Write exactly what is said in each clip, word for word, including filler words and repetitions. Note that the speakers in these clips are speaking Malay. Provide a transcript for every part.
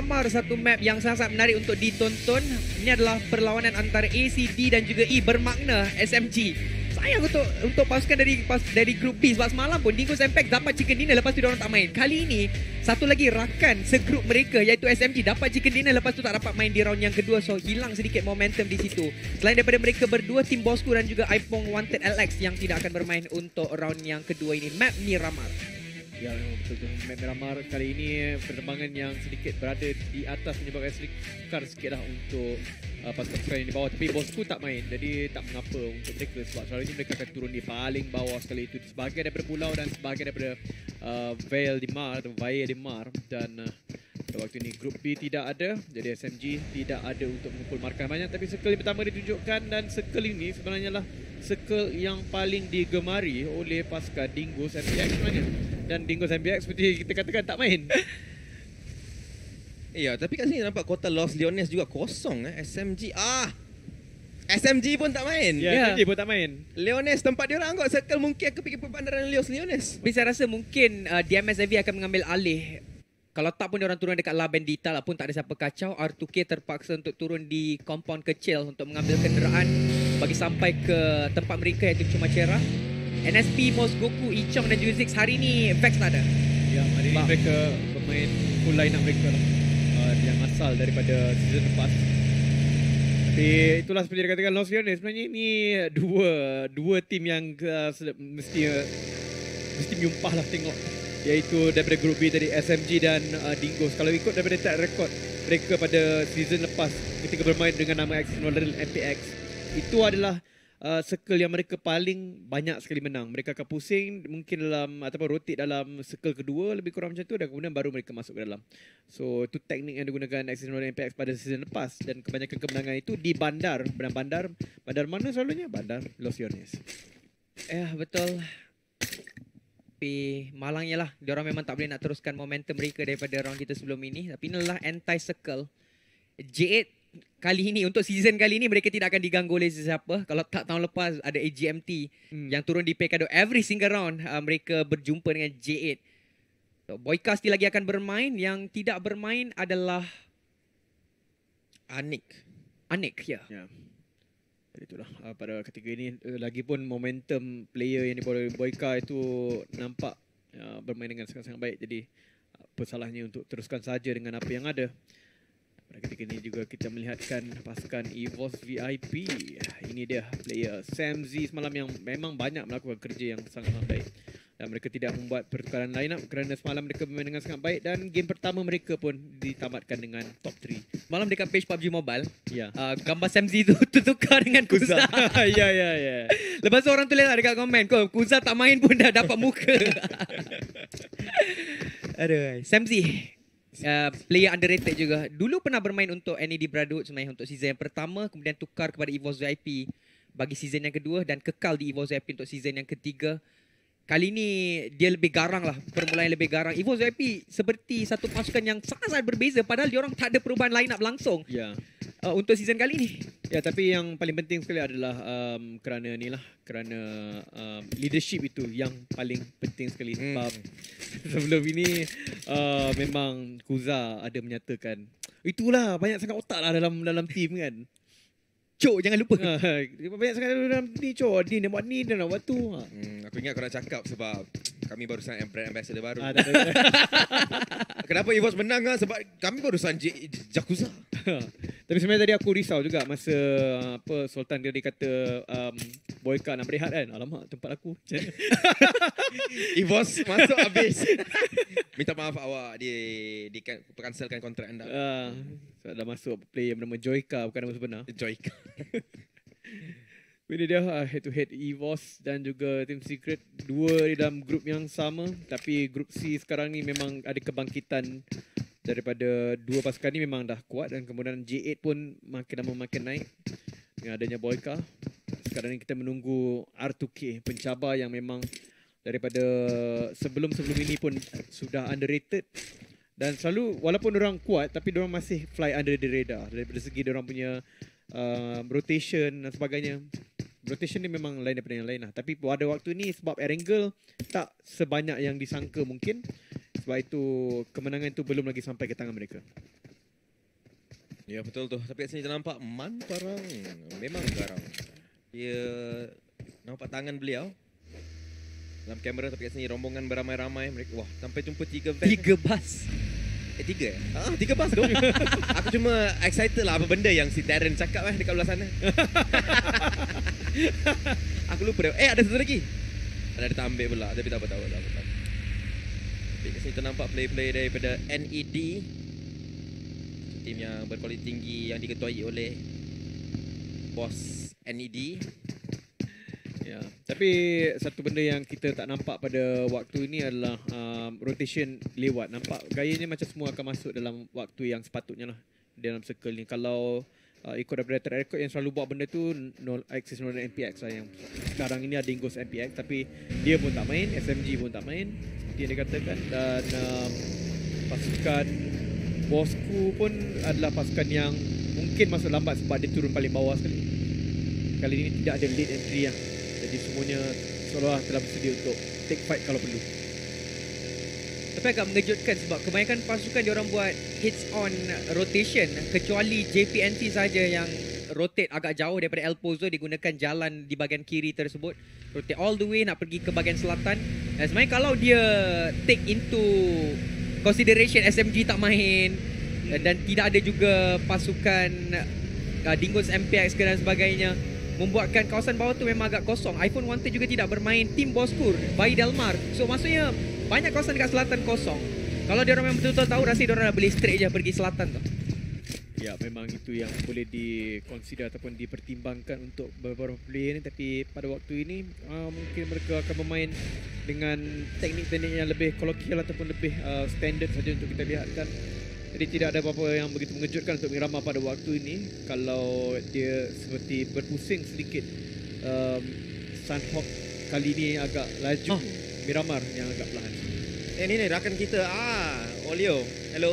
Miramar, satu map yang sangat menarik untuk ditonton. Ini adalah perlawanan antara A C D dan juga E bermakna S M G. Sayang untuk untuk pasukan dari pas, dari grup B, sebab semalam pun Dingo's Impact dapat chicken dinner, lepas tu diorang tak main. Kali ini satu lagi rakan segrup mereka iaitu S M G dapat chicken dinner, lepas tu tak dapat main di round yang kedua, so hilang sedikit momentum di situ. Selain daripada mereka berdua, tim Bosku dan juga Ipong Wanted L X yang tidak akan bermain untuk round yang kedua ini. Map Miramar. Ya, betul tu. Map Miramar kali ini penerbangan yang sedikit berada di atas menyebabkan sedikit sikit lah untuk uh, pasukan yang di bawah. Tapi Bosku tak main, jadi tak mengapa untuk mereka sebab selalunya mereka akan turun di paling bawah sekali itu, sebahagian daripada pulau dan sebahagian daripada uh, Vale di Mar atau Vale di Mar. Dan uh, pada waktu ini grup B tidak ada, jadi S M G tidak ada untuk mengumpul markah banyak. Tapi circle yang pertama ditunjukkan, dan circle ini sebenarnya lah circle yang paling digemari oleh pasukan Dingo's M P X sebenarnya. Dan Dingo's M P X seperti kita katakan tak main. Ya, tapi kat sini nampak kota Los Leones juga kosong eh. S M G ah. S M G pun tak main. Ya, yeah, S M G pun tak main. Leones tempat dia orang kot circle, mungkin aku fikir perbandaran Los Leones. Tapi saya rasa mungkin uh, D M S A V akan mengambil alih. Kalau tak pun diorang turun dekat La Bandita lah pun tak ada siapa kacau. R two K terpaksa untuk turun di compound kecil untuk mengambil kenderaan bagi sampai ke tempat mereka iaitu Chumacera. N S P, Mos Goku, Ichong dan juga Ziggs hari ni Vex tak ada. Ya, hari ini mereka bermain full line up mereka lah. Uh, yang asal daripada season lepas. Tapi itulah seperti dikatakan Los Leones, sebenarnya ini dua dua tim yang uh, mesti uh, mesti menyumpah lah tengok, iaitu daripada grup B tadi S M G dan uh, Dingo's. Kalau ikut daripada track record mereka pada season lepas ketika bermain dengan nama Axis Northern M P X, itu adalah Uh, circle yang mereka paling banyak sekali menang. Mereka akan pusing mungkin dalam ataupun rotate dalam circle kedua lebih kurang macam tu, dan kemudian baru mereka masuk ke dalam. So itu teknik yang digunakan Axis Northern M P X pada season lepas, dan kebanyakan kemenangan itu di bandar. Dan bandar bandar mana selalunya? Bandar Los Leones. Eh betul. Tapi malangnya lah, diorang memang tak boleh nak teruskan momentum mereka daripada round kita sebelum ini. Tapi inilah anti-circle J eight. Kali ini, untuk season kali ini, mereka tidak akan diganggu oleh sesiapa. Kalau tak tahun lepas ada A G M T hmm. yang turun di Pekado every single round, uh, mereka berjumpa dengan J eight. So, Boyka still lagi akan bermain. Yang tidak bermain adalah Anik. Anik, ya. Ya. Jadi itulah uh, pada ketika ini, uh, lagipun momentum player yang dibawa oleh Boyka itu nampak uh, bermain dengan sangat-sangat baik. Jadi apa salahnya untuk teruskan saja dengan apa yang ada. Pada ketika ini juga kita melihatkan pasukan EVOS V I P. Ini dia player Sam Z semalam yang memang banyak melakukan kerja yang sangat-sangat baik. Dan mereka tidak membuat pertukaran line up kerana semalam mereka bermain dengan sangat baik. Dan game pertama mereka pun ditamatkan dengan top tiga. Malam dekat page P U B G Mobile, ya. uh, gambar Sam Z tu tertukar dengan Kuza. Ya, ya, ya. Lepas tu orang tulis lah dekat komen, kau Kuza tak main pun dah dapat muka. Aduh, Sam Z. Uh, player underrated juga. Dulu pernah bermain untuk N A D Brotherhood sebenarnya untuk season yang pertama, kemudian tukar kepada EVOS V I P bagi season yang kedua, dan kekal di EVOS V I P untuk season yang ketiga. Kali ni dia lebih garang lah, permulaan lebih garang. EVOS V I P seperti satu pasukan yang sangat-sangat berbeza, padahal diorang tak ada perubahan line up langsung. Ya. Uh, untuk season kali ni. Ya, tapi yang paling penting sekali adalah um, kerana ni lah, kerana um, leadership itu yang paling penting sekali. Hmm. Sebab sebelum ini uh, memang Kuza ada menyatakan, itulah banyak sangat otak lah dalam dalam team kan. Cok, jangan lupa. Banyak sangat dalam ni, Cok. Dia nak buat ni, dia nak buat tu. Hmm, aku ingat kau nak cakap sebab kami barusan brand ambassador baru. Ah, tak, tak, tak. Kenapa EVOS menang kan? Sebab kami barusan J Jakuza. Tapi sebenarnya tadi aku risau juga masa apa Sultan dia kata um, Boyka nak berehat kan. Alamak, tempat aku. EVOS masuk habis. Minta maaf awak, dia di cancelkan kontrak anda. Uh, so dah masuk player bernama Joyka, bukan nama sebenar. Joyka. Ini dia uh, head to head EVOS dan juga Team Secret, dua di dalam grup yang sama. Tapi grup C sekarang ni memang ada kebangkitan daripada dua pasukan ni, memang dah kuat. Dan kemudian J eight pun makin lama makin naik dengan adanya Boyka. Sekarang ni kita menunggu R two K, pencabar yang memang daripada sebelum-sebelum ini pun sudah underrated. Dan selalu walaupun orang kuat, tapi orang masih fly under the radar daripada segi orang punya uh, rotation dan sebagainya. Rotation ni memang lain daripada yang lain lah. Tapi pada waktu ni sebab Erangel tak sebanyak yang disangka mungkin, sebab itu kemenangan itu belum lagi sampai ke tangan mereka. Ya betul tu. Tapi kat sini kita nampak Man Parang. Memang garang. Dia nampak tangan beliau dalam kamera, tapi kat sini rombongan beramai-ramai mereka. Wah, sampai jumpa tiga van. Tiga bas. Eh tiga eh? Ah, tiga bas dong. Aku cuma excited lah apa benda yang si Darren cakap eh dekat belah sana. Aku lupa dia. Eh ada satu lagi. Ada dia ambil pula, tapi tak apa, tak apa, tak apa. Tapi kat sini kita nampak play-play daripada N E D. Tim yang berkualiti tinggi yang diketuai oleh bos N E D. Ya, tapi satu benda yang kita tak nampak pada waktu ini adalah um, rotation lewat. Nampak gayanya macam semua akan masuk dalam waktu yang sepatutnya lah dalam circle ni. Kalau uh, ikut daripada track record yang selalu buat benda tu, no Axis no M P X lah, yang sekarang ini ada Ingos M P X, tapi dia pun tak main, S M G pun tak main seperti yang dikatakan. Dan um, pasukan Bosku pun adalah pasukan yang mungkin masuk lambat sebab dia turun paling bawah sekali. Kali ini tidak ada lead entry lah. Jadi semuanya seolah telah bersedia untuk take fight kalau perlu. Tapi agak mengejutkan sebab kebanyakan pasukan diorang buat hits on rotation, kecuali J P N T saja yang rotate agak jauh daripada El Pozo, digunakan jalan di bahagian kiri tersebut, rotate all the way nak pergi ke bahagian selatan. Dan sebenarnya kalau dia take into consideration S M G tak main dan tidak ada juga pasukan uh, Dingos M P X dan sebagainya, membuatkan kawasan bawah tu memang agak kosong. iPhone Wanted juga tidak bermain, tim Boskur, Bayi Delmar. So maksudnya banyak kawasan dekat selatan kosong. Kalau dia orang memang betul-betul tahu, rasa dia orang dah beli straight je pergi selatan tu. Ya, memang itu yang boleh dikonsider ataupun dipertimbangkan untuk beberapa player ni. Tapi pada waktu ini uh, mungkin mereka akan bermain dengan teknik-teknik yang lebih kolokvial ataupun lebih uh, standard saja untuk kita lihatkan. Jadi tidak ada apa-apa yang begitu mengejutkan untuk Miramar pada waktu ini. Kalau dia seperti berpusing sedikit, um, Sunhawk kali ini agak laju, oh. Miramar yang agak perlahan. Eh ni ni rakan kita, ah Olio, hello.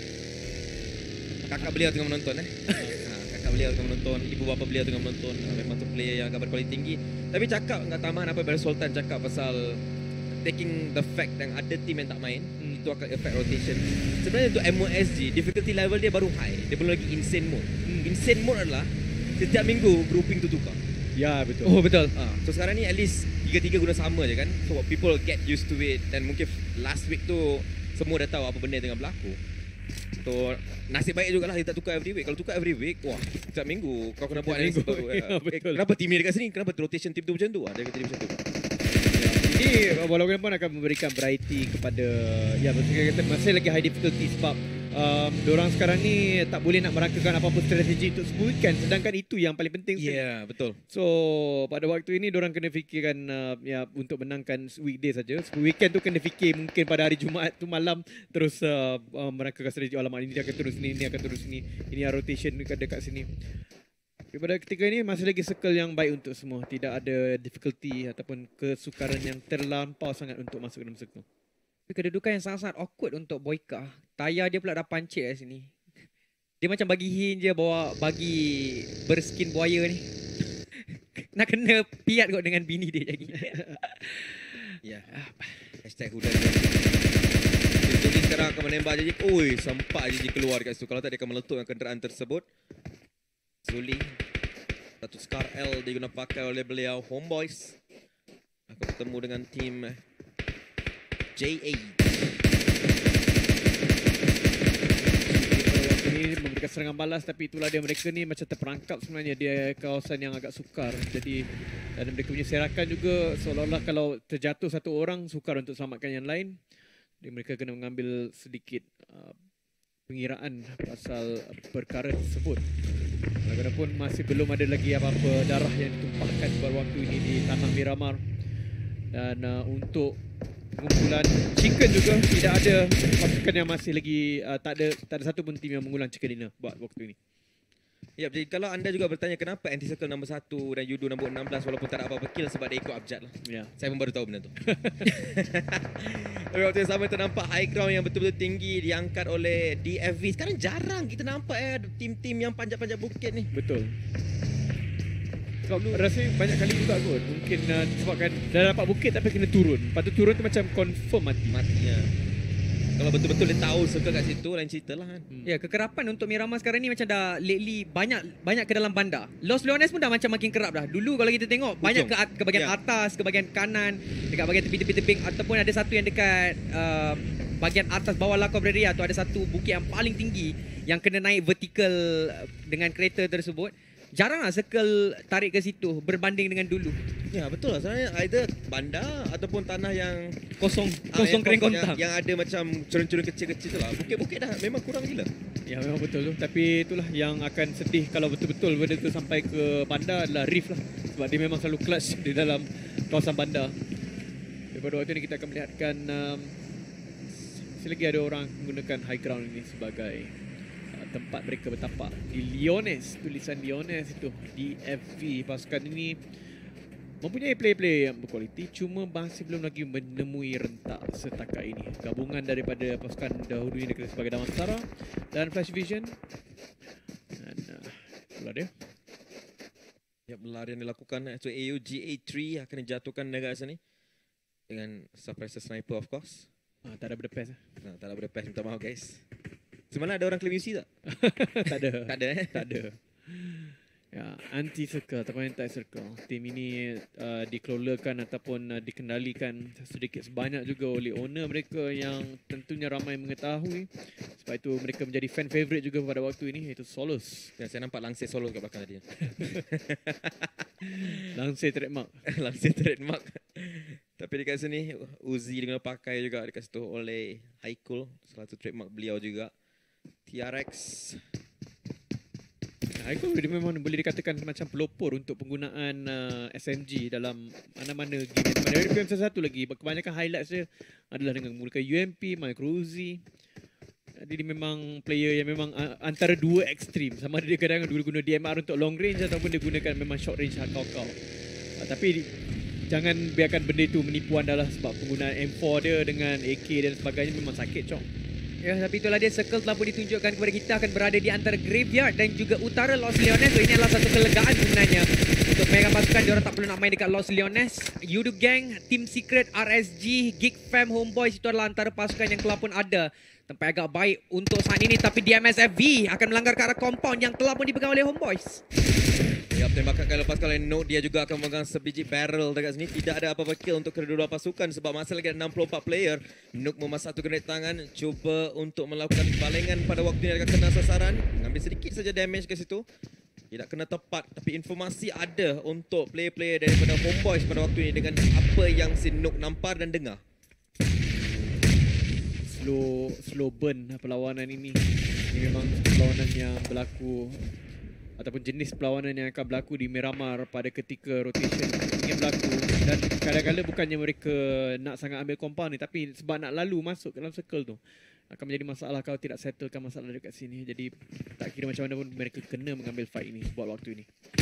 Kakak beliau tengah menonton eh. ha, kakak beliau tengah menonton, ibu bapa beliau tengah menonton. Memang tu player yang agak berkualiti tinggi. Tapi cakap enggak tambahan apa daripada Sultan cakap pasal taking the fact yang ada team yang tak main, hmm. itu akan affect rotation. Sebenarnya untuk M O S G, difficulty level dia baru high. Dia belum lagi insane mode. Hmm. Insane mode adalah setiap minggu grouping tu tukar. Ya, betul. Oh, betul. Ha, so sekarang ni at least tiga-tiga guna sama je kan. So people get used to it. Dan mungkin last week tu semua dah tahu apa benda yang tengah berlaku. So nasib baik jugalah dia tak tukar every week. Kalau tukar every week, wah, setiap minggu kau kena buat minggu. baru. Ya, eh, kenapa tim ni dekat sini? Kenapa rotation tim tu macam tu? Ada kata dia macam tu. Ini walaupun pun akan memberikan variety kepada, ya betul kata, masih lagi high difficulty sebab um, diorang sekarang ni tak boleh nak merangkakan apa-apa strategi untuk sebuah weekend, sedangkan itu yang paling penting. Ya, yeah, betul. So pada waktu ini diorang kena fikirkan uh, ya untuk menangkan weekday saja. Weekend tu kena fikir mungkin pada hari Jumaat tu malam terus uh, uh, merangkakan strategi. Alamak, ini dia akan turun sini, ini akan turun sini, ini rotation dekat, dekat sini. Pada ketika ini masih lagi circle yang baik untuk semua. Tidak ada difficulty ataupun kesukaran yang terlampau sangat untuk masuk dalam circle. Kedudukan yang sangat-sangat awkward untuk Boyka. Taya dia pula dah pancit kat sini. Dia macam bagi hin je bawa bagi berskin buaya ni. Nak kena piat kot dengan bini dia lagi. Ya. Hashtag hudan. Jadi sekarang akan menembak J J. Oi, sempat J J keluar kat situ. Kalau tak dia akan meletup dengan kenderaan tersebut. Zuli, satu Scar L dia guna pakai oleh beliau Homeboys. Akan bertemu dengan tim J A. Ini memberikan serangan balas, tapi itulah dia, mereka ni macam terperangkap sebenarnya. Dia kawasan yang agak sukar. Jadi dan mereka punya serakan juga seolah-olah kalau terjatuh satu orang sukar untuk selamatkan yang lain. Jadi mereka kena mengambil sedikit uh, pengiraan pasal perkara tersebut. Walaupun masih belum ada lagi apa-apa darah yang ditumpahkan pada waktu ini di tanah Miramar. Dan uh, untuk pengumpulan chicken juga tidak ada pasukan yang masih lagi uh, tak ada tak ada satu pun tim yang mengulang chicken dinner buat waktu ini. Ya, jadi kalau anda juga bertanya kenapa anti-circle nombor satu dan Yudo nombor enam belas walaupun tak ada apa-apa kill, sebab dia ikut Abjad lah. Ya. Saya pun baru tahu benda tu. Waktu yang sama ternampak high ground yang betul-betul tinggi diangkat oleh D F V. Sekarang jarang kita nampak eh tim-tim yang panjat-panjat bukit ni. Betul. Sebab rasanya banyak kali juga kot. Mungkin uh, sebabkan dah dapat bukit tapi kena turun. Lepas tu turun tu macam confirm mati. Mati ya. Kalau betul-betul dia tahu circle kat situ, lain cerita lah kan. Hmm. Ya, kekerapan untuk Miramar sekarang ni macam dah lately banyak banyak ke dalam bandar. Los Leones pun dah macam makin kerap dah. Dulu kalau kita tengok banyak ke, at- ke bahagian Ya. atas, ke bahagian kanan, dekat bahagian tepi-tepi tebing ataupun ada satu yang dekat uh, bahagian atas bawah La Cabrera tu ada satu bukit yang paling tinggi yang kena naik vertikal dengan kereta tersebut. Jarang lah circle tarik ke situ berbanding dengan dulu. Ya betul lah, sebenarnya either bandar ataupun tanah yang Kosong, ah, kosong yang kering kosong, kontang. yang, yang ada macam curun-curun kecil-kecil tu lah. Bukit-bukit dah memang kurang gila. Ya memang betul tu. Tapi itulah yang akan sedih kalau betul-betul benda tu sampai ke bandar adalah Reef lah. Sebab dia memang selalu clutch di dalam kawasan bandar. Daripada waktu ni kita akan melihatkan um, selagi ada orang menggunakan high ground ini sebagai uh, tempat mereka bertapak. Di Leones, tulisan Leones itu di F V. Pasukan ini mempunyai player-player yang berkualiti, cuma masih belum lagi menemui rentak setakat ini. Gabungan daripada pasukan dahulu ini dikenal sebagai Damansara dan Flash Vision. Dan uh, itulah dia. Ya, pelarian dilakukan. So A U G A tiga akan dijatuhkan dekat sini dengan suppressor sniper of course. Ah, tak ada berdepes. Nah, tak ada berdepas, minta maaf guys. Semalam ada orang claim U C tak? tak ada. Tak ada eh? Tak ada. Ya, anti-circle ataupun anti-circle. Tim ini uh, dikelolakan ataupun uh, dikendalikan sedikit sebanyak juga oleh owner mereka yang tentunya ramai mengetahui. Sebab itu mereka menjadi fan favourite juga pada waktu ini, iaitu Solus. Ya, saya nampak langsir solo kat belakang tadi. Langsir trademark. Langsir trademark. Tapi dekat sini Uzi dengan pakai juga dekat situ oleh Haikul, salah satu trademark beliau juga. T R X. Haikul dia memang boleh dikatakan macam pelopor untuk penggunaan uh, S M G dalam mana-mana game. Mana ada game satu lagi. Kebanyakan highlights dia adalah dengan menggunakan U M P, Micro Uzi. Jadi dia memang player yang memang uh, antara dua ekstrim. Sama ada dia kadang guna D M R untuk long range ataupun dia gunakan memang short range kau-kau. Uh, tapi jangan biarkan benda itu menipu anda lah, sebab penggunaan M four dia dengan A K dan sebagainya memang sakit cok. Ya, tapi itulah dia, circle telah pun ditunjukkan kepada kita akan berada di antara Graveyard dan juga utara Los Leones. So ini adalah satu kelegaan sebenarnya untuk mereka pasukan. Diorang tak perlu nak main dekat Los Leones. Yudu Gang, Team Secret, R S G, Geek Fam, Homeboys itu adalah antara pasukan yang telah pun ada. Tempat agak baik untuk saat ini, tapi D M S F V akan melanggar ke arah compound yang telah pun dipegang oleh Homeboys. Ya, tembakan kali lepas kali Note dia juga akan memegang sebiji barrel dekat sini. Tidak ada apa-apa kill untuk kedua-dua pasukan sebab masih lagi ada enam puluh empat player. Note memas satu grenade tangan, cuba untuk melakukan balengan pada waktu ini akan kena sasaran. Mengambil sedikit saja damage ke situ. Tidak kena tepat, tapi informasi ada untuk player-player daripada Homeboys pada waktu ini dengan apa yang si Note nampak dan dengar. Slow slow burn perlawanan ini. Ini memang perlawanan yang berlaku ataupun jenis perlawanan yang akan berlaku di Miramar pada ketika rotation ingin berlaku. Dan kadang-kadang bukannya mereka nak sangat ambil compound ni, tapi sebab nak lalu masuk ke dalam circle tu akan menjadi masalah kalau tidak settlekan masalah dekat sini. Jadi tak kira macam mana pun mereka kena mengambil fight ini buat waktu ini.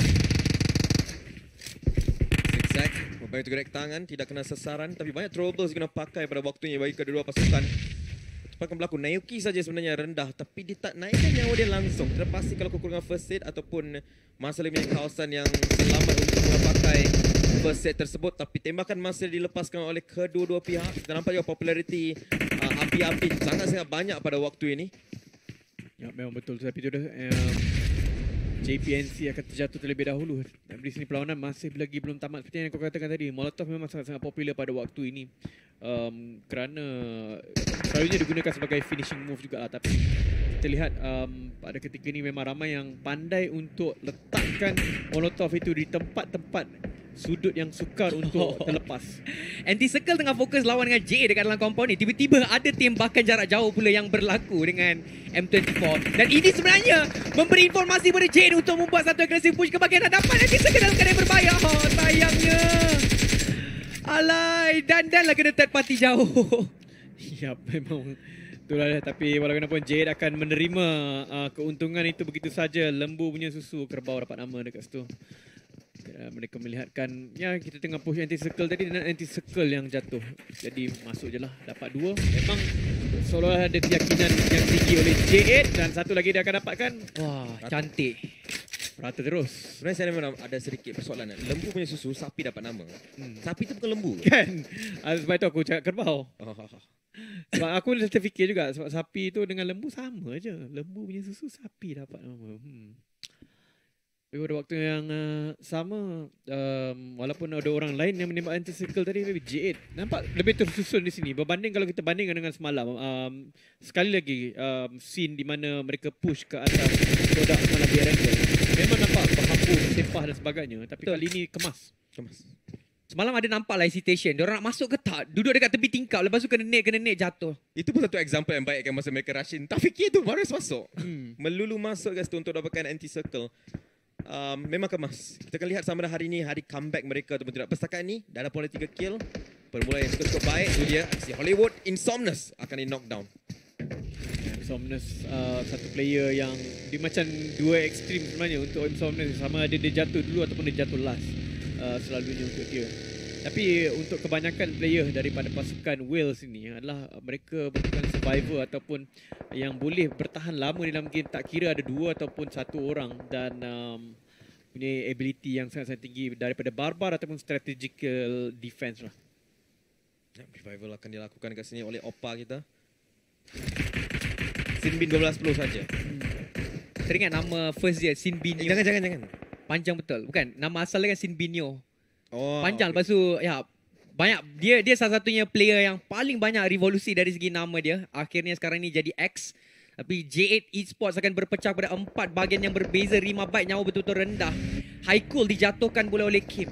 Zigzag membantu gerak tangan, tidak kena sasaran, tapi banyak troubles kena pakai pada waktunya bagi kedua pasukan. Akan berlaku. Naoki saja sebenarnya rendah, tapi dia tak naikkan nyawa dia langsung. Terpasti kalau kekurangan first aid ataupun masalah punya kawasan yang selamat untuk memakai first aid tersebut. Tapi tembakan masih dilepaskan oleh kedua-dua pihak. Kita nampak juga populariti uh, api-api sangat-sangat banyak pada waktu ini. Ya, memang betul. Tapi itu dah um, J P N C akan terjatuh terlebih dahulu. Dan di sini perlawanan masih lagi belum tamat. Seperti yang kau katakan tadi, Molotov memang sangat-sangat popular pada waktu ini. Um, kerana selalunya digunakan sebagai finishing move juga lah. Tapi kita lihat um, pada ketika ini memang ramai yang pandai untuk letakkan Molotov itu di tempat-tempat sudut yang sukar untuk terlepas. Anti-circle tengah fokus lawan dengan J dekat dalam compound ni. Tiba-tiba ada tembakan jarak jauh pula yang berlaku dengan M dua puluh empat. Dan ini sebenarnya memberi informasi kepada J untuk membuat satu agresif push ke bahagian hadapan. Anti-circle dalam keadaan berbahaya. Oh, sayangnya. Alai, dan-dan lah kena third party jauh. Ya, memang itulah dia. Tapi walaupun Jade akan menerima uh, keuntungan itu begitu saja. Lembu punya susu, kerbau dapat nama dekat situ. Uh, mereka melihatkan, ya kita tengah push anti-circle tadi dan anti-circle yang jatuh. Jadi masuk je lah, dapat dua. Memang seolah ada keyakinan yang tinggi oleh J eight dan satu lagi dia akan dapatkan. Wah, cantik. Rata terus. Sebenarnya saya memang ada sedikit persoalan. Lembu punya susu, sapi dapat nama. Hmm. Sapi itu bukan lembu. Kan? Uh, sebab itu aku cakap kerbau. Oh, oh, oh. Sebab aku dah terfikir juga, sebab sapi tu dengan lembu sama je. Lembu punya susu, sapi dapat nama. Hmm. Tapi pada waktu yang uh, sama, um, walaupun ada orang lain yang menembak anti-circle tadi, J eight nampak lebih tersusun di sini. Berbanding kalau kita bandingkan dengan semalam. Um, sekali lagi, um, scene di mana mereka push ke atas produk semalam di Erangel. Memang nampak berhambur, bersepah dan sebagainya. Tapi Betul. kali ini kemas. Kemas. Semalam ada nampak lah hesitation. Diorang nak masuk ke tak? Duduk dekat tepi tingkap. Lepas tu kena naik, kena naik, jatuh. Itu pun satu example yang baik kan masa mereka rushin. Tak fikir tu, baru masuk. Hmm. Melulu masuk guys tu untuk dapatkan anti-circle. Um, memang kemas. Kita akan lihat sama ada hari ni, hari comeback mereka ataupun tidak. Setakat ni, dah ada pola tiga kill. Permulaan yang cukup-cukup baik. Itu dia, si Hollywood Insomnus akan di knockdown. Insomnus uh, satu player yang dia macam dua ekstrim sebenarnya untuk Insomnus. Sama ada dia jatuh dulu ataupun dia jatuh last. Uh, selalunya untuk dia. Tapi untuk kebanyakan player daripada pasukan Wales ini adalah mereka bukan survivor ataupun yang boleh bertahan lama dalam game, tak kira ada dua ataupun satu orang, dan um, punya ability yang sangat-sangat tinggi daripada barbar ataupun strategical defense lah. Revival akan dilakukan kat sini oleh Opa kita. Sinbin dua belas sepuluh saja. Teringat nama first dia, Sinbinho. Eh, jangan, jangan, jangan. Panjang betul. Bukan, nama asal dia kan Sinbinho. Oh, Panjang, okay. lepas tu ya banyak, dia dia salah satunya player yang paling banyak revolusi dari segi nama dia. Akhirnya sekarang ni jadi X. Tapi J eight Esports akan berpecah pada empat bahagian yang berbeza. Rima Byte nyawa betul-betul rendah. Haikul dijatuhkan pula oleh Kim.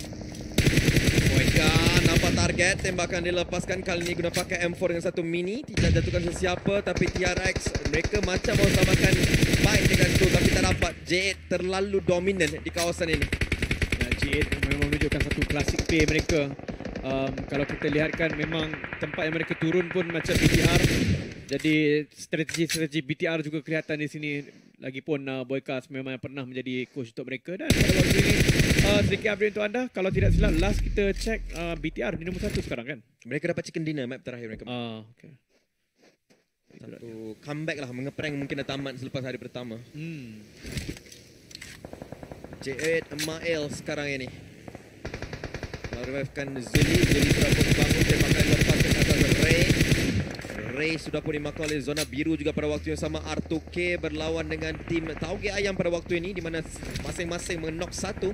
Moika nampak target, tembakan dilepaskan kali ini guna pakai M four dengan satu mini. Tidak jatuhkan sesiapa, tapi T R X mereka macam mau samakan Byte dengan tu, tapi tak dapat. J eight terlalu dominan di kawasan ini. J eight memang menunjukkan satu klasik play mereka. Um, kalau kita lihatkan memang tempat yang mereka turun pun macam B T R. Jadi strategi-strategi B T R juga kelihatan di sini. Lagipun uh, Boykas memang pernah menjadi coach untuk mereka. Dan pada waktu ini uh, sedikit update untuk anda. Kalau tidak silap last kita check uh, B T R di nombor satu sekarang kan. Mereka dapat chicken dinner map terakhir mereka. Ah, okay. Satu comeback lah, mengeprank mungkin dah tamat selepas hari pertama. Hmm. J eight Mael sekarang ini merevivekan Zuli. Zuli sudah pun bangun, tembakan lepas ke atas Ray. Ray sudah pun dimakan oleh zona biru juga pada waktu yang sama. R two K berlawan dengan tim Tauge Ayam pada waktu ini, di mana masing-masing menok satu.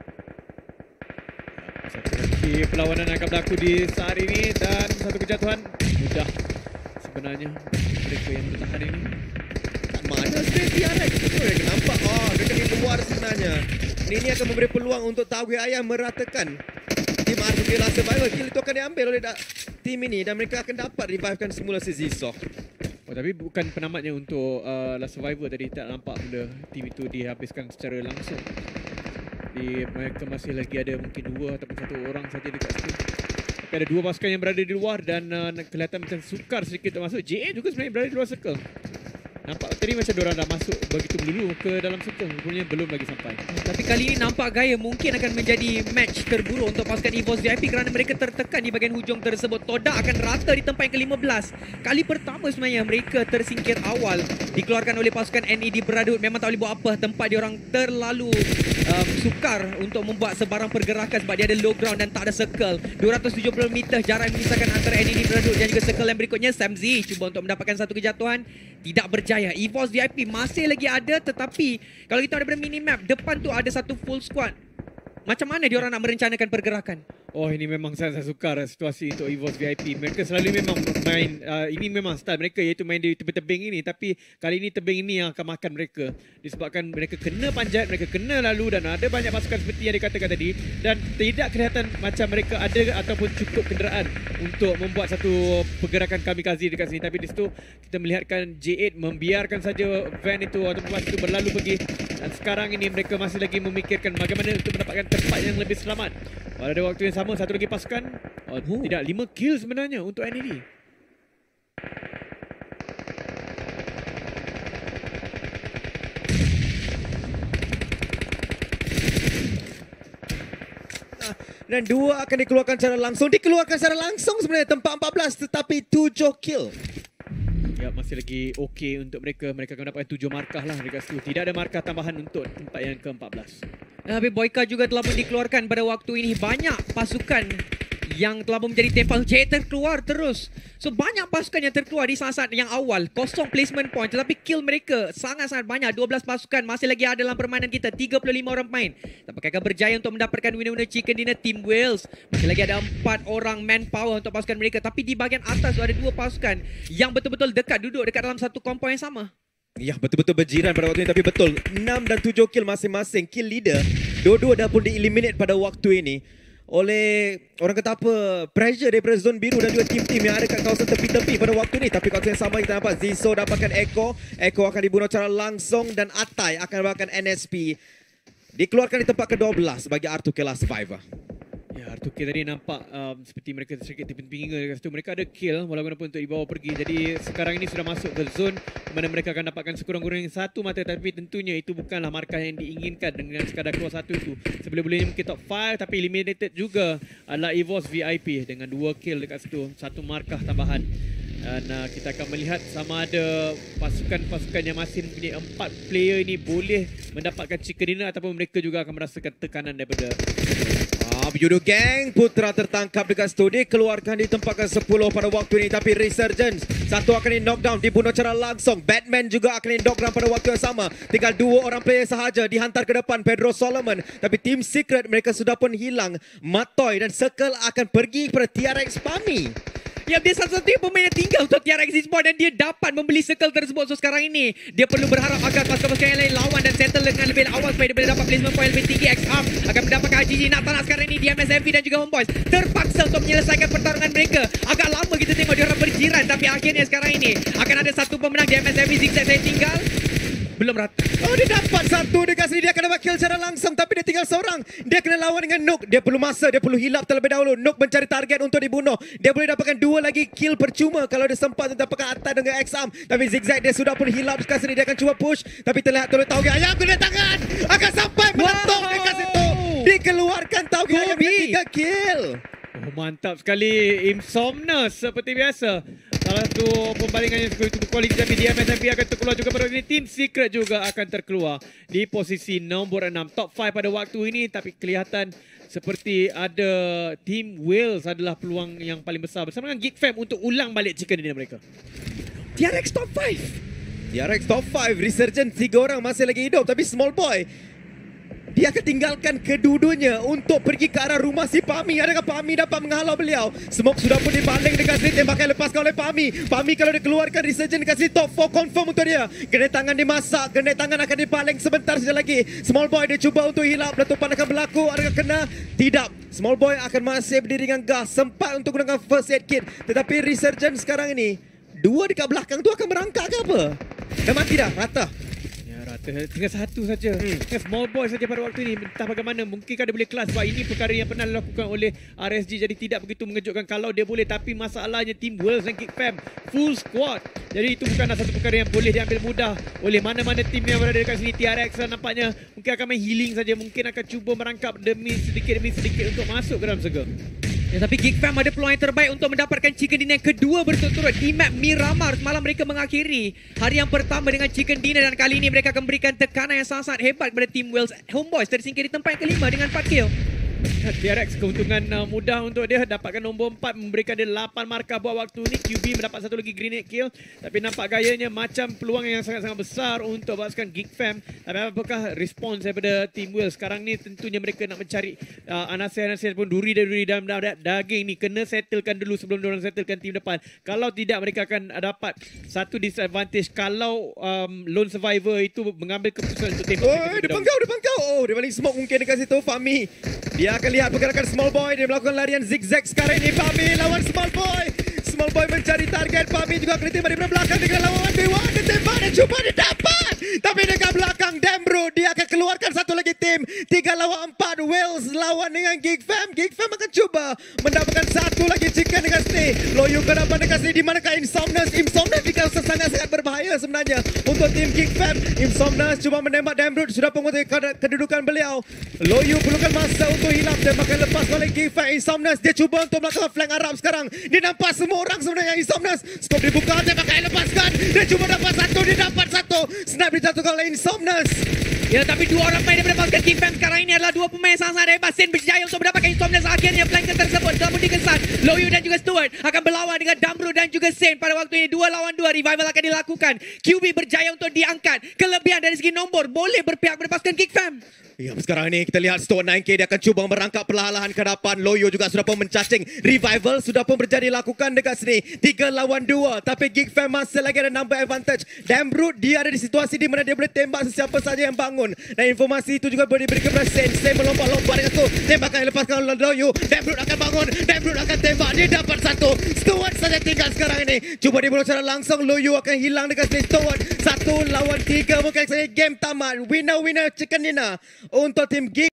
Satu lagi perlawanan yang akan berlaku di saat ini, dan satu kejatuhan mudah sebenarnya mereka yang bertahan ini. Mana straight T R X? Itu mereka nampak. Oh, mereka di luar sebenarnya. Ini akan memberi peluang untuk Tauge Ayam meratakan tim R two K Last Survivor. Kill itu akan diambil oleh tim ini dan mereka akan dapat revivekan semula si Zizok. Oh, tapi bukan penamatnya untuk uh, Last Survivor tadi. Tak nampak bila tim itu dihabiskan secara langsung. Di, mereka masih lagi ada mungkin dua ataupun satu orang saja dekat situ. Tapi ada dua pasukan yang berada di luar dan uh, kelihatan macam sukar sedikit untuk masuk. J eight juga sebenarnya berada di luar circle. Nampak tadi macam diorang dah masuk begitu melulu ke dalam circle. Rupanya belum lagi sampai. Tapi kali ini nampak gaya mungkin akan menjadi match terburuk untuk pasukan EVOS V I P kerana mereka tertekan di bahagian hujung tersebut. Toda akan rata di tempat yang ke lima belas. Kali pertama sebenarnya mereka tersingkir awal. Dikeluarkan oleh pasukan N E D Brotherhood. Memang tak boleh buat apa. Tempat diorang terlalu um, sukar untuk membuat sebarang pergerakan sebab dia ada low ground dan tak ada circle. dua ratus tujuh puluh meter jarak yang memisahkan antara N E D Brotherhood dan juga circle yang berikutnya. Samzi cuba untuk mendapatkan satu kejatuhan. Tidak berjaya. EVOS V I P masih lagi ada, tetapi kalau kita ada pada minimap, depan tu ada satu full squad. Macam mana diorang nak merencanakan pergerakan? Oh, ini memang sangat sukar situasi untuk EVOS V I P. Mereka selalu memang main, uh, ini memang style mereka iaitu main di tebing-tebing ini. Tapi kali ini tebing ini yang akan makan mereka. Disebabkan mereka kena panjat, mereka kena lalu dan ada banyak pasukan seperti yang dikatakan tadi. Dan tidak kelihatan macam mereka ada ataupun cukup kenderaan untuk membuat satu pergerakan kamikaze dekat sini. Tapi di situ kita melihatkan J eight membiarkan saja van itu ataupun bas itu berlalu pergi. Dan sekarang ini mereka masih lagi memikirkan bagaimana untuk mendapatkan tempat yang lebih selamat. Pada waktu yang sama, satu lagi pasukan. Oh, oh. Tidak, lima kill sebenarnya untuk N E D. Dan dua akan dikeluarkan secara langsung. Dikeluarkan secara langsung sebenarnya tempat empat belas, tetapi tujuh kill. Ya, masih lagi okey untuk mereka. Mereka akan mendapatkan tujuh markah lah dekat situ. Tidak ada markah tambahan untuk tempat yang ke empat belas. Tapi Boyka juga telah pun dikeluarkan pada waktu ini. Banyak pasukan yang telah pun menjadi tempel J terkeluar terus. So banyak pasukan yang terkeluar di saat-saat yang awal. Kosong placement point, tetapi kill mereka sangat-sangat banyak. dua belas pasukan masih lagi ada dalam permainan kita. tiga puluh lima orang pemain. Apakah berjaya untuk mendapatkan winner-winner chicken dinner Team Wales. Masih lagi ada empat orang manpower untuk pasukan mereka. Tapi di bahagian atas ada dua pasukan yang betul-betul dekat, duduk dekat dalam satu kompon yang sama. Ya, betul-betul berjiran pada waktu ini. Tapi betul, enam dan tujuh kill masing-masing. Kill leader, dua-dua dah pun di-eliminate pada waktu ini oleh orang kata apa, pressure daripada zone biru dan juga tim-tim yang ada kat kawasan tepi-tepi pada waktu ini. Tapi kawasan yang sama kita nampak Ziso dapatkan Echo. Echo akan dibunuh secara langsung dan Atai akan dapatkan N S P. Dikeluarkan di tempat ke dua belas bagi R two K Last Survivor. Ya, R two K tadi nampak um, seperti mereka sedikit terpinggir dekat situ. Mereka ada kill walaupun untuk dibawa pergi. Jadi sekarang ini sudah masuk ke zone di mana mereka akan dapatkan sekurang-kurangnya satu mata. Tapi tentunya itu bukanlah markah yang diinginkan dengan sekadar keluar satu itu. Sebelum-belumnya mungkin top lima tapi eliminated juga adalah EVOS V I P dengan dua kill dekat situ. Satu markah tambahan. Dan uh, kita akan melihat sama ada pasukan-pasukan yang masih mempunyai empat player ini boleh mendapatkan chicken dinner ataupun mereka juga akan merasakan tekanan daripada Ah, Judo Gang Putra tertangkap dekat situ. Dikeluarkan di tempat ke sepuluh pada waktu ini. Tapi Resurgence satu akan di knockdown, dibunuh secara langsung. Batman juga akan di knockdown pada waktu yang sama. Tinggal dua orang player sahaja dihantar ke depan, Pedro Solomon. Tapi Team Secret mereka sudah pun hilang. Matoy dan Circle akan pergi kepada T R X Pami. Ya, dia satu-satunya pemain yang tinggal untuk T R X Esports dan dia dapat membeli circle tersebut. So sekarang ini dia perlu berharap agar pasukan-pasukan yang lain lawan dan settle dengan lebih awal supaya dia boleh dapat placement point lebih tinggi. X-Arm akan mendapatkan I G G. Nak tak nak sekarang ini D M S M V dan juga Homeboys terpaksa untuk menyelesaikan pertarungan mereka. Agak lama kita tengok dia orang berjiran, tapi akhirnya sekarang ini akan ada satu pemenang. D M S M V zigzag saya tinggal. Belum rata. Oh, dia dapat satu dekat sini. Dia akan dapat kill secara langsung. Tapi dia tinggal seorang. Dia kena lawan dengan Nook. Dia perlu masa. Dia perlu hilap terlebih dahulu. Nook mencari target untuk dibunuh. Dia boleh dapatkan dua lagi kill percuma kalau dia sempat untuk dapatkan Atai dengan X-Arm. Tapi Zigzag dia sudah pun hilap dekat sini. Dia akan cuba push. Tapi terlihat terlalu Tauge yang guna tangan. Akan sampai meletup wow. dekat situ. Dikeluarkan Tauge yang tiga kill. Oh, mantap sekali Insomnus seperti biasa. Salah satu pembalingan yang cukup berkualiti, tapi D M S M V akan terkeluar juga pada ini. Team Secret juga akan terkeluar di posisi nombor enam. Top lima pada waktu ini, tapi kelihatan seperti ada Team Wales adalah peluang yang paling besar bersama dengan Geek Fam untuk ulang balik chicken dinner mereka. T R X top lima. T R X top lima. Resurgence tiga orang masih lagi hidup. Tapi Small Boy dia akan tinggalkan kedua-duanya untuk pergi ke arah rumah si Pami. Adakah Pami dapat menghalau beliau? Smoke sudah pun dibaling dekat sini. Tembakan lepaskan oleh Pami. Pami kalau dia keluarkan Resurgence dekat sini top empat confirm untuk dia. Grenade tangan dimasak. Grenade tangan akan dibaling sebentar saja lagi. Small Boy dia cuba untuk hilap. Letupan akan berlaku. Adakah kena? Tidak. Small Boy akan masih berdiri dengan gas. Sempat untuk gunakan first aid kit. Tetapi Resurgence sekarang ini, dua dekat belakang tu akan merangkak ke apa? Memang tidak. Rata. Tinggal satu saja. Hmm. Tinggal Small Boy saja pada waktu ini. Entah bagaimana. Mungkinkah dia boleh kelas. Sebab ini perkara yang pernah dilakukan oleh R S G. Jadi tidak begitu mengejutkan kalau dia boleh. Tapi masalahnya Team Wales dan Geek Fam full squad. Jadi itu bukanlah satu perkara yang boleh diambil mudah oleh mana-mana tim yang berada dekat sini. T R X nampaknya mungkin akan main healing saja. Mungkin akan cuba merangkap demi sedikit demi sedikit untuk masuk ke dalam serga. Ya, tapi Geek Fam ada peluang yang terbaik untuk mendapatkan chicken dinner yang kedua berturut-turut di map Miramar. Semalam mereka mengakhiri hari yang pertama dengan chicken dinner dan kali ini mereka akan memberikan tekanan yang sangat-sangat hebat kepada Team Wales. Homeboys tersingkir di tempat yang kelima dengan empat kill. T R X keuntungan uh, mudah untuk dia dapatkan nombor empat, memberikan dia lapan markah buat waktu ni. Q B mendapat satu lagi grenade kill, tapi nampak gayanya macam peluang yang sangat-sangat besar untuk pasukan Geek Fam. Tapi apakah respons daripada Team Wales sekarang ni? Tentunya mereka nak mencari uh, anasir-anasir pun duri-duri dalam daging ni kena settlekan dulu sebelum diorang settlekan tim depan. Kalau tidak mereka akan dapat satu disadvantage kalau um, lone survivor itu mengambil keputusan untuk tembak. Oh, depan kau, depan kau. Oh, dia paling smoke mungkin dekat situ. Fahmi. Dia akan lihat pergerakan Small Boy. Dia melakukan larian zigzag sekarang ini. Fahmi lawan Small Boy. Small Boy mencari target. Fahmi juga kena tembak di belakang dengan lawan one v one. Dia tembak dan cuba dia dapat. Tapi dekat belakang Dembro. Dia akan keluarkan satu lagi tim. Tiga lawan empat. Wales lawan dengan Geek Fam. Geek Fam akan cuba mendapatkan satu lagi chicken dekat sini. Loyu ke depan dekat sini. Di manakah Insomnus? Insomnus di kawasan sangat-sangat berbahaya sebenarnya untuk tim Geek Fam. Insomnus cuba menembak Dembro. Sudah pengundi kedudukan beliau. Loyu perlukan masa untuk hilang. Tembakan lepas oleh Geek Fam. Insomnus dia cuba untuk melakukan flank Arab sekarang. Dia nampak semua orang sebenarnya. Insomnus skop dibuka. Tembakan lepaskan. Dia cuba dapat satu. Dia dapat satu. Snap dijatuhkan oleh Insomnus. Ya, tapi dua orang pemain daripada pasukan King Fam sekarang ini adalah dua pemain yang sangat-sangat hebat. Sin berjaya untuk mendapatkan Insomniac akhirnya flanker tersebut. Namun dikesan, Loyu dan juga Stewart akan berlawan dengan Damru dan juga Sin. Pada waktu ini dua lawan dua, revival akan dilakukan. Q B berjaya untuk diangkat. Kelebihan dari segi nombor boleh berpihak pada pasukan King Fam. Ya, sekarang ini kita lihat Stone nine K dia akan cuba merangkap perlahan-lahan ke depan. Loyo juga sudah pun mencacing. Revival sudah pun berjadi lakukan dekat sini. Tiga lawan dua. Tapi Geek Fam masih lagi ada number advantage. Damroot dia ada di situasi di mana dia boleh tembak sesiapa saja yang bangun. Dan informasi itu juga boleh diberikan kepada Sen. Sen melompat-lompat dengan tu. Tembakan yang lepaskan oleh Loyo. Damroot akan bangun. Damroot akan tembak. Dia dapat satu. Stewart saja tinggal sekarang ini. Cuba dibunuh secara langsung. Loyo akan hilang dekat sini. Stewart. Satu lawan tiga. Mungkin saja game tamat. Winner-winner chicken dinner untuk tim Geek.